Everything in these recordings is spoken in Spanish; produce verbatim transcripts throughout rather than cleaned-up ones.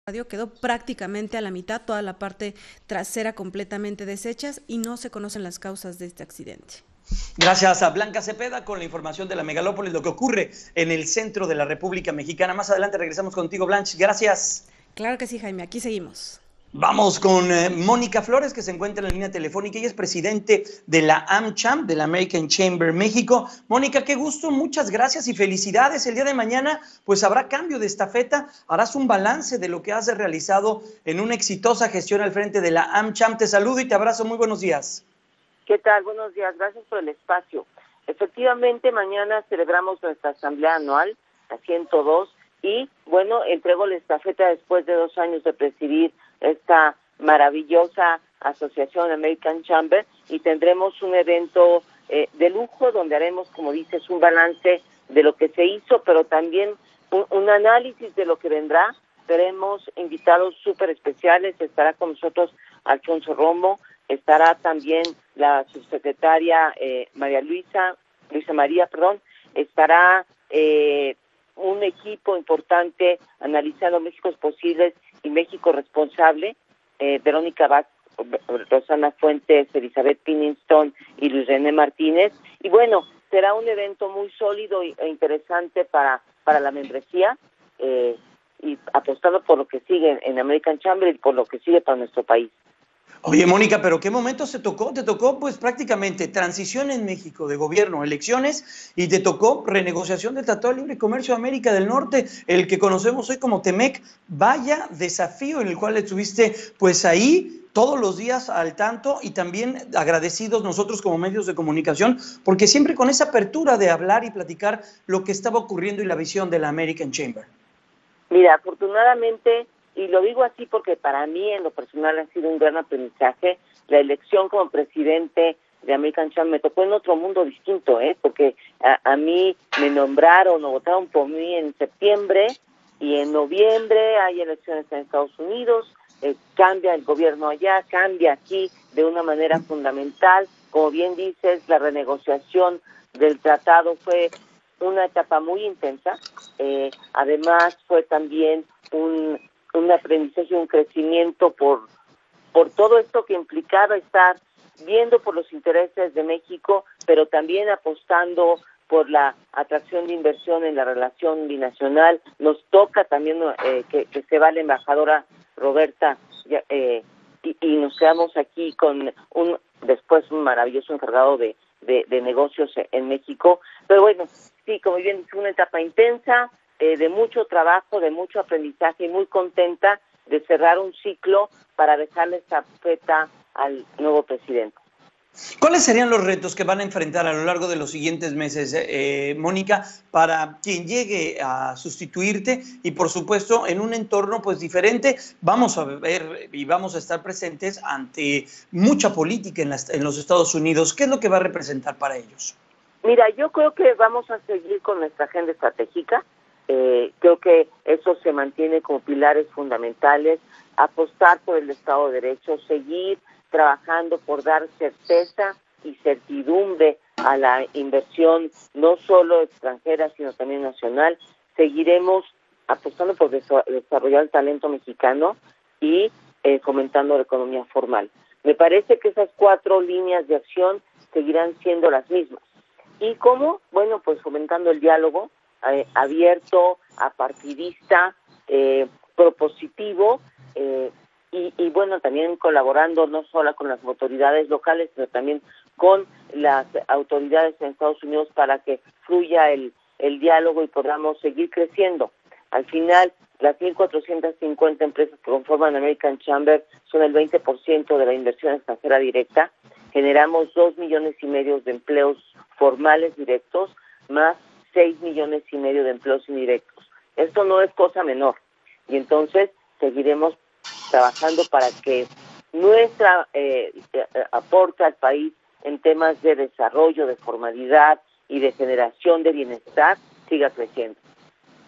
radio quedó prácticamente a la mitad, toda la parte trasera completamente deshechas y no se conocen las causas de este accidente. Gracias a Blanca Cepeda con la información de la megalópolis, lo que ocurre en el centro de la República Mexicana. Más adelante regresamos contigo, Blanche. Gracias. Claro que sí, Jaime, aquí seguimos. Vamos con eh, Mónica Flores, que se encuentra en la línea telefónica. Ella es presidente de la AmCham, de la American Chamber México. Mónica, qué gusto, muchas gracias y felicidades. El día de mañana, pues habrá cambio de estafeta. Harás un balance de lo que has realizado en una exitosa gestión al frente de la AmCham. Te saludo y te abrazo. Muy buenos días. ¿Qué tal? Buenos días. Gracias por el espacio. Efectivamente, mañana celebramos nuestra asamblea anual, la ciento dos, y, bueno, entrego la estafeta después de dos años de presidir esta maravillosa asociación American Chamber, y tendremos un evento eh, de lujo donde haremos, como dices, un balance de lo que se hizo, pero también un, un análisis de lo que vendrá. Tenemos invitados súper especiales. Estará con nosotros Alfonso Romo, estará también la subsecretaria eh, María Luisa, Luisa María, perdón, estará eh, un equipo importante analizando Méxicos posibles y México responsable, eh, Verónica Vaz, Rosana Fuentes, Elizabeth Pinningston y Luis René Martínez. Y bueno, será un evento muy sólido e interesante para, para la membresía, eh, y apostando por lo que sigue en American Chamber y por lo que sigue para nuestro país. Oye, Mónica, ¿pero qué momento se tocó? Te tocó, pues, prácticamente transición en México de gobierno, elecciones, y te tocó renegociación del Tratado de Libre Comercio de América del Norte, el que conocemos hoy como TEMEC. Vaya desafío en el cual estuviste, pues, ahí todos los días al tanto, y también agradecidos nosotros como medios de comunicación, porque siempre con esa apertura de hablar y platicar lo que estaba ocurriendo y la visión de la American Chamber. Mira, afortunadamente, y lo digo así porque para mí en lo personal ha sido un gran aprendizaje, la elección como presidente de American Chamber me tocó en otro mundo distinto, ¿eh? Porque a, a mí me nombraron o votaron por mí en septiembre, y en noviembre hay elecciones en Estados Unidos, eh, cambia el gobierno allá, cambia aquí de una manera fundamental. Como bien dices, la renegociación del tratado fue una etapa muy intensa, eh, además fue también un, un aprendizaje, un crecimiento por, por todo esto que implicaba estar viendo por los intereses de México, pero también apostando por la atracción de inversión en la relación binacional. Nos toca también eh, que, que se va la embajadora Roberta, eh, y, y nos quedamos aquí con un después un maravilloso encargado de, de, de negocios en México. Pero bueno, sí, como bien fue una etapa intensa, eh, de mucho trabajo, de mucho aprendizaje, y muy contenta de cerrar un ciclo para dejarle esta estafeta al nuevo presidente. ¿Cuáles serían los retos que van a enfrentar a lo largo de los siguientes meses, eh, Mónica, para quien llegue a sustituirte? Y por supuesto, en un entorno pues diferente, vamos a ver y vamos a estar presentes ante mucha política en, las, en los Estados Unidos. ¿Qué es lo que va a representar para ellos? Mira, yo creo que vamos a seguir con nuestra agenda estratégica. Eh, creo que eso se mantiene como pilares fundamentales: apostar por el Estado de Derecho, seguir trabajando por dar certeza y certidumbre a la inversión, no solo extranjera, sino también nacional. Seguiremos apostando por desarrollar el talento mexicano y eh, fomentando la economía formal. Me parece que esas cuatro líneas de acción seguirán siendo las mismas. ¿Y cómo? Bueno, pues fomentando el diálogo eh, abierto, apartidista, eh, propositivo, eh, y, y bueno, también colaborando no solo con las autoridades locales, sino también con las autoridades en Estados Unidos para que fluya el, el diálogo y podamos seguir creciendo. Al final, las mil cuatrocientas cincuenta empresas que conforman American Chamber son el veinte por ciento de la inversión extranjera directa. Generamos dos millones y medio de empleos formales directos, más seis millones y medio de empleos indirectos. Esto no es cosa menor. Y entonces seguiremos trabajando para que nuestra eh, aporte al país en temas de desarrollo, de formalidad y de generación de bienestar siga creciendo.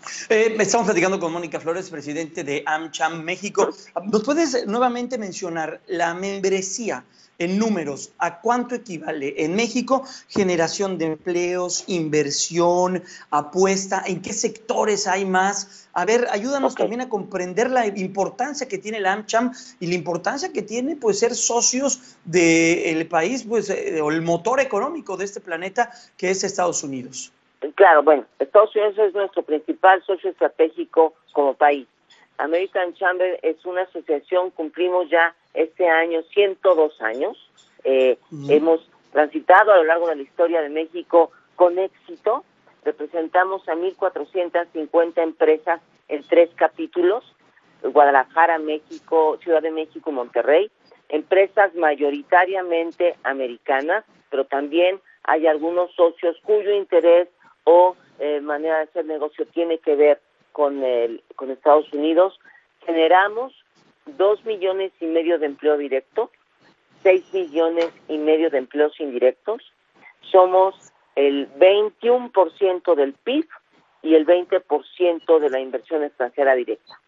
Eh, estamos platicando con Mónica Flores, presidente de AmCham México. ¿Nos puedes nuevamente mencionar la membresía en números? ¿A cuánto equivale en México? Generación de empleos, inversión, apuesta, ¿en qué sectores hay más? A ver, ayúdanos okay. también a comprender la importancia que tiene la AmCham y la importancia que tiene pues ser socios del país, pues eh, o el motor económico de este planeta que es Estados Unidos. Claro, bueno, Estados Unidos es nuestro principal socio estratégico como país. American Chamber es una asociación, cumplimos ya este año ciento dos años. Eh, uh-huh. Hemos transitado a lo largo de la historia de México con éxito. Representamos a mil cuatrocientas cincuenta empresas en tres capítulos: Guadalajara, México, Ciudad de México y Monterrey. Empresas mayoritariamente americanas, pero también hay algunos socios cuyo interés o eh, manera de hacer negocio tiene que ver con el con Estados Unidos. Generamos dos millones y medio de empleo directo, seis millones y medio de empleos indirectos. Somos el veintiuno por ciento del P I B y el veinte por ciento de la inversión extranjera directa.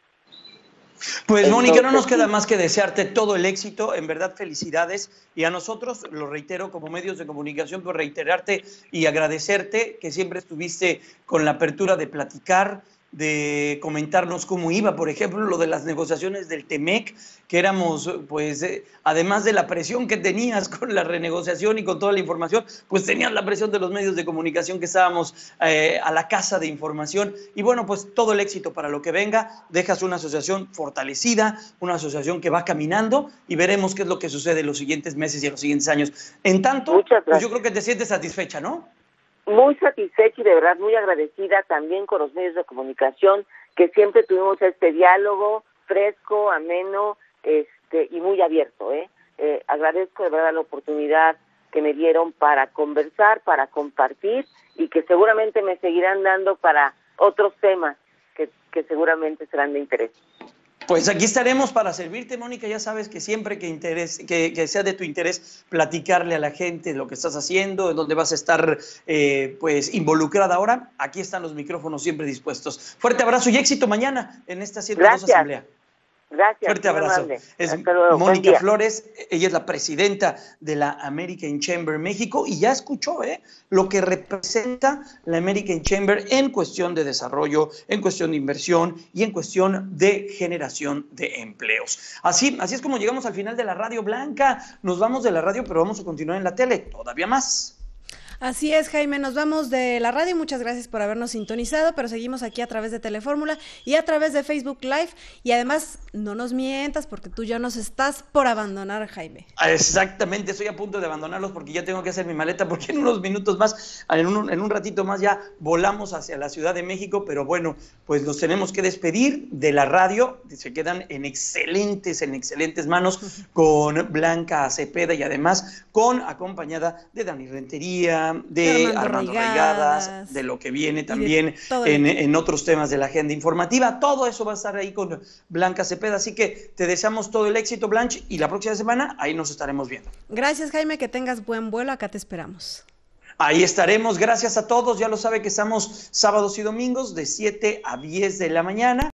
Pues Entonces, Mónica, no nos queda más que desearte todo el éxito, en verdad felicidades, y a nosotros, lo reitero, como medios de comunicación, pues reiterarte y agradecerte que siempre estuviste con la apertura de platicar, de comentarnos cómo iba, por ejemplo, lo de las negociaciones del Temec, que éramos, pues, eh, además de la presión que tenías con la renegociación y con toda la información, pues tenías la presión de los medios de comunicación que estábamos eh, a la casa de información. Y bueno, pues todo el éxito para lo que venga. Dejas una asociación fortalecida, una asociación que va caminando y veremos qué es lo que sucede en los siguientes meses y en los siguientes años. En tanto, pues yo creo que te sientes satisfecha, ¿no? Muy satisfecha y de verdad muy agradecida también con los medios de comunicación, que siempre tuvimos este diálogo fresco, ameno este y muy abierto. ¿eh? Eh, agradezco de verdad la oportunidad que me dieron para conversar, para compartir y que seguramente me seguirán dando para otros temas que, que seguramente serán de interés. Pues aquí estaremos para servirte, Mónica. Ya sabes que siempre que, interés, que, que sea de tu interés platicarle a la gente lo que estás haciendo, en dónde vas a estar eh, pues involucrada ahora, aquí están los micrófonos siempre dispuestos. Fuerte abrazo y éxito mañana en esta ciento dos Asamblea. Gracias. Fuerte abrazo. Es Mónica Flores, ella es la presidenta de la American Chamber México y ya escuchó ¿eh? lo que representa la American Chamber en cuestión de desarrollo, en cuestión de inversión y en cuestión de generación de empleos. Así, así es como llegamos al final de la Radio Blanca. Nos vamos de la radio, pero vamos a continuar en la tele, todavía más. Así es, Jaime, nos vamos de la radio, muchas gracias por habernos sintonizado, pero seguimos aquí a través de Telefórmula y a través de Facebook Live, y además no nos mientas porque tú ya nos estás por abandonar, Jaime. Exactamente, estoy a punto de abandonarlos porque ya tengo que hacer mi maleta, porque en unos minutos más, en un, en un ratito más ya volamos hacia la Ciudad de México, pero bueno, pues nos tenemos que despedir de la radio, se quedan en excelentes, en excelentes manos con Blanca Cepeda y además con, acompañada de Dani Rentería, de Armando, Armando Reigadas, Reigadas, de lo que viene también en, en otros temas de la agenda informativa. Todo eso va a estar ahí con Blanca Cepeda, así que te deseamos todo el éxito, Blanche, y la próxima semana ahí nos estaremos viendo. Gracias, Jaime, que tengas buen vuelo, acá te esperamos. Ahí estaremos, gracias a todos, ya lo sabe que estamos sábados y domingos de siete a diez de la mañana.